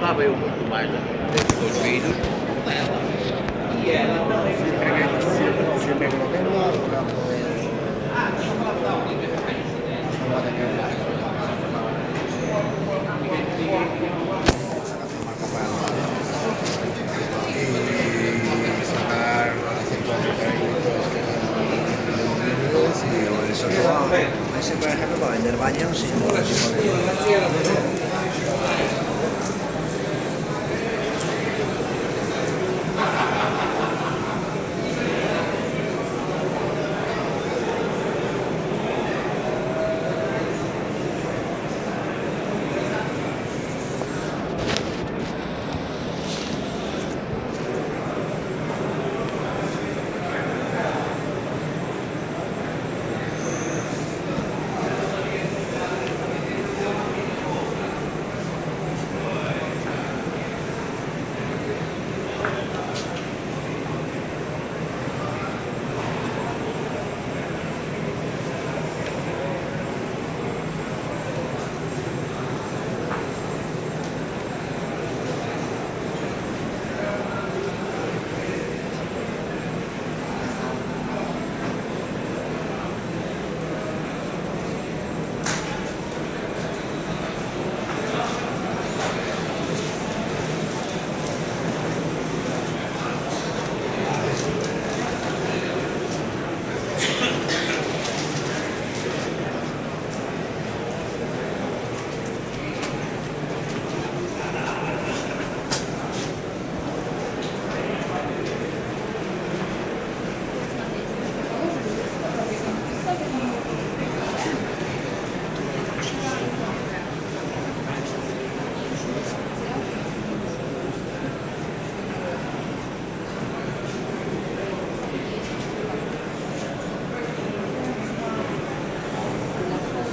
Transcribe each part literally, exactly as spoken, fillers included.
lá veio muito mais, né? Tem os filhos. E ela também. Se pega qualquer lado, pra poder. Y sacar hacer cuatro carritos y eso no va. Ese por ejemplo para vender baños sin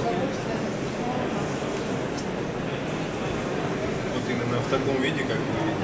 В таком виде, как вы видите.